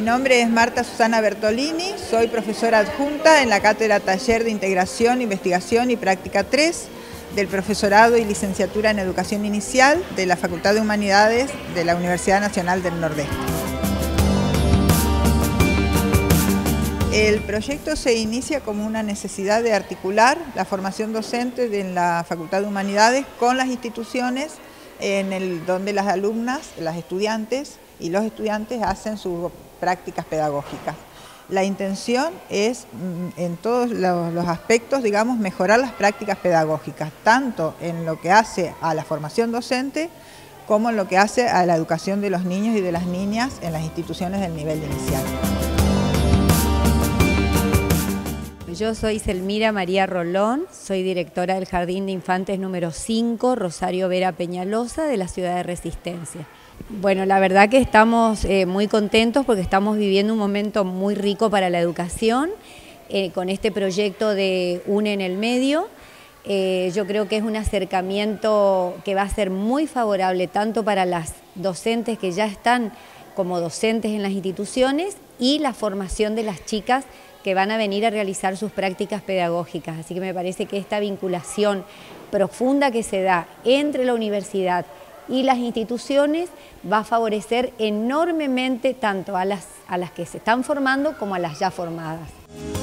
nombre es Marta Susana Bertolini, soy profesora adjunta en la Cátedra Taller de Integración, Investigación y Práctica 3 del Profesorado y Licenciatura en Educación Inicial de la Facultad de Humanidades de la Universidad Nacional del Nordeste. El proyecto se inicia como una necesidad de articular la formación docente de la Facultad de Humanidades con las instituciones donde las alumnas, las estudiantes y los estudiantes hacen sus prácticas pedagógicas. La intención es, en todos los aspectos, digamos, mejorar las prácticas pedagógicas, tanto en lo que hace a la formación docente como en lo que hace a la educación de los niños y de las niñas en las instituciones del nivel inicial. Yo soy Selmira María Rolón, soy directora del Jardín de Infantes número 5, Rosario Vera Peñalosa, de la ciudad de Resistencia. Bueno, la verdad que estamos muy contentos porque estamos viviendo un momento muy rico para la educación, con este proyecto de UNE en el Medio. Yo creo que es un acercamiento que va a ser muy favorable tanto para las docentes que ya están como docentes en las instituciones y la formación de las chicas que van a venir a realizar sus prácticas pedagógicas. Así que me parece que esta vinculación profunda que se da entre la universidad y las instituciones va a favorecer enormemente tanto a las que se están formando como a las ya formadas.